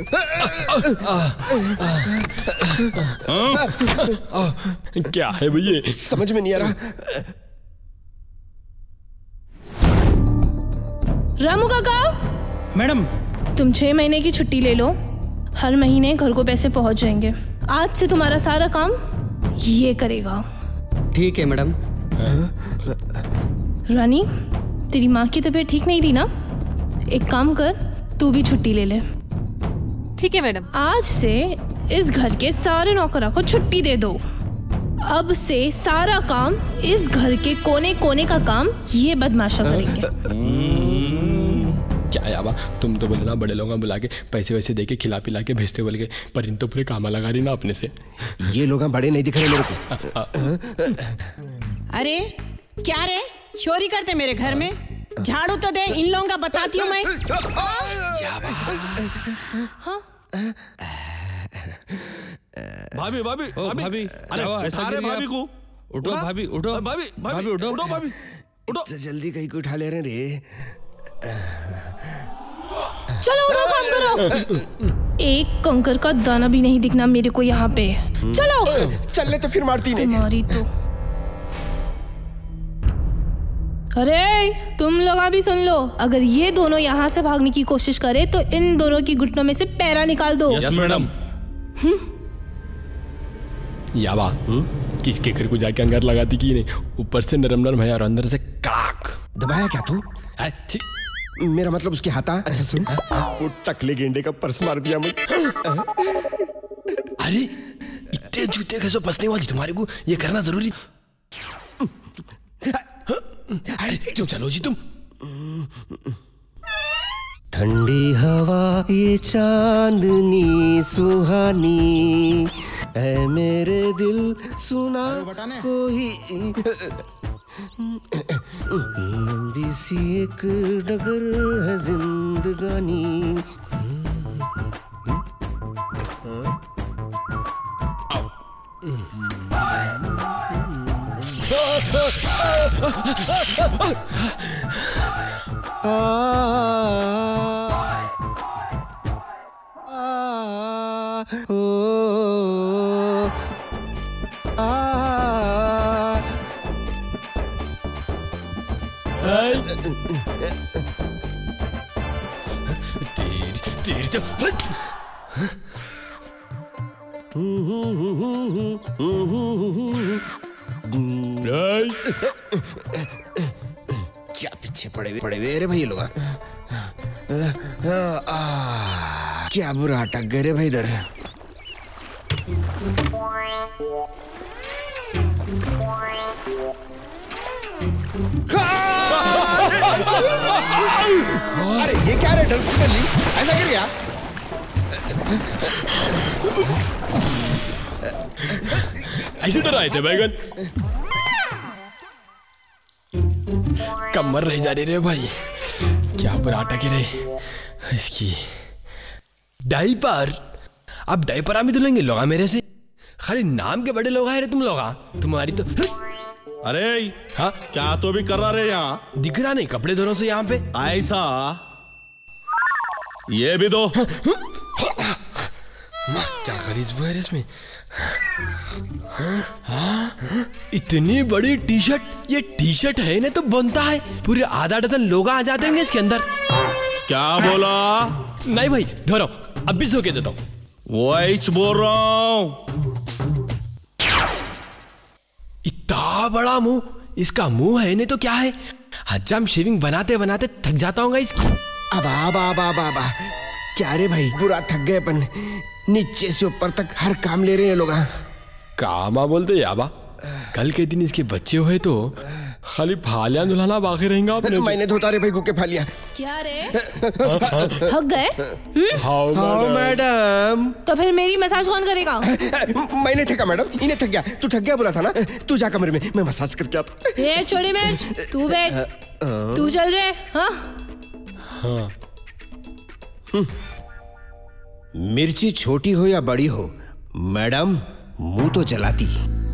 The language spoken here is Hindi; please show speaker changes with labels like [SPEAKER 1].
[SPEAKER 1] क्या है भैया,
[SPEAKER 2] समझ में नहीं आ रहा।
[SPEAKER 3] रामू काका।
[SPEAKER 4] मैडम,
[SPEAKER 3] तुम 6 महीने की छुट्टी ले लो, हर महीने घर को पैसे पहुंच जाएंगे। आज से तुम्हारा सारा काम ये करेगा।
[SPEAKER 4] ठीक है मैडम।
[SPEAKER 3] रानी, तेरी माँ की तबीयत ठीक नहीं थी ना? एक काम कर, तू भी छुट्टी ले ले।
[SPEAKER 5] ठीक है मैडम।
[SPEAKER 3] आज से इस घर के सारे नौकरों को छुट्टी दे दो। अब से सारा काम, इस घर के कोने कोने का काम ये बदमाशा करेंगे।
[SPEAKER 1] क्या याबा, तुम तो बोले ना बड़े लोगों बुला के पैसे वैसे दे के खिला पिला के भेजते बोल के, पर इन तो पूरे कामा लगा रही ना अपने से।
[SPEAKER 2] ये लोग बड़े नहीं दिख रहे मेरे को।
[SPEAKER 6] अरे क्या रे, चोरी करते मेरे घर में? झाड़ू तो दे, इन लोगों का बताती हूँ मैं।
[SPEAKER 3] हाँ?
[SPEAKER 7] भाभी भाभी भाभी, अरे सारे भाभी को
[SPEAKER 4] उठो, भाभी उठो,
[SPEAKER 7] भाभी भाभी
[SPEAKER 4] उठो,
[SPEAKER 7] उठो भाभी उठो।
[SPEAKER 2] जल्दी कहीं को उठा ले रहे रे।
[SPEAKER 3] चलो उठो, काम करो। एक कंकर का दाना भी नहीं दिखना मेरे को यहाँ पे। चलो।
[SPEAKER 2] चलने तो फिर मारती नहीं।
[SPEAKER 3] तुम्हारी तो। अरे तुम लोग भी सुन लो, अगर ये दोनों यहाँ से भागने की कोशिश करे तो इन दोनों की घुटनों में से पैरा निकाल दो।
[SPEAKER 7] Yes madam.
[SPEAKER 1] याबा, किसके घर को जाके अंगार लगाती की नहीं, ऊपर से नरम नरम है और अंदर से कड़ाक।
[SPEAKER 2] दबाया क्या तू? मेरा मतलब उसके हाथा। अच्छा सुन,
[SPEAKER 1] वो टकले गेंडे का पर्स मार दिया मैं।
[SPEAKER 2] अरे इतने जूते कैसे फंसने वाली तुम्हारे को, ये करना जरूरी। अरे क्यों, चलो जी तुम। ठंडी हवा ये चांदनी सुहानी है, मेरे दिल सुना कोई लंबी सी एक डगर है जिंदगानी। तेरी तो क्या पीछे पड़े हुए रे भाई ये लोग। क्या बुरा अटक गए रे भाई इधर। अरे ये क्या रे, डर कर ली, ऐसा कर गया।
[SPEAKER 1] ऐसे डराए थे बैगन। कमर रह जा रही रे भाई, क्या बुराटा के रे इसकी। डाइपर, अब डाइपर भी धुलेंगे लोग मेरे से, खाली नाम के बड़े लोग आए रे तुम लोग। तुम्हारी तो।
[SPEAKER 7] अरे
[SPEAKER 1] हाँ,
[SPEAKER 7] क्या तो भी कर रहा रे यहाँ?
[SPEAKER 1] दिख रहा नहीं कपड़े दोनों से यहाँ पे।
[SPEAKER 7] ऐसा ये भी दो।
[SPEAKER 1] क्या खरीद है इसमें? इतनी बड़ी टी शर्ट, ये टी शर्ट है ना तो बनता है पूरे आधा डजन लोग आ जाते हैं इसके अंदर।
[SPEAKER 7] क्या बोला?
[SPEAKER 1] नहीं भाई धरो, अब भी सो के देता हूँ।
[SPEAKER 7] वही बोल रहा हूँ।
[SPEAKER 1] इतना बड़ा मुंह, इसका मुंह है नहीं तो क्या है। हजाम शेविंग बनाते बनाते थक जाता हूँ इसको।
[SPEAKER 2] अब क्या रे भाई, बुरा थक गए अपन, नीचे से ऊपर तक हर काम ले रहे हैं लोग।
[SPEAKER 1] कामा बोलते याबा, कल के दिन इसके बच्चे हुए तो खाली फालियां दुल्हना बाकी रहेगा अपने।
[SPEAKER 2] मैंने धोता रे भाई को के फालियां।
[SPEAKER 3] क्या रे, हक गए?
[SPEAKER 2] हाँ मैडम।
[SPEAKER 3] तो फिर मेरी मसाज कौन करेगा?
[SPEAKER 2] मैंने थका मैडम, इन्हें थक गया। तू थक गया बोला था ना, तू जा कमरे में, मैं मसाज करके आता।
[SPEAKER 3] ये छोड़ी मैं, तू बैठ, तू चल रहे। हाँ
[SPEAKER 1] हाँ।
[SPEAKER 2] मिर्ची छोटी हो या बड़ी हो, मैडम मुंह तो जलाती।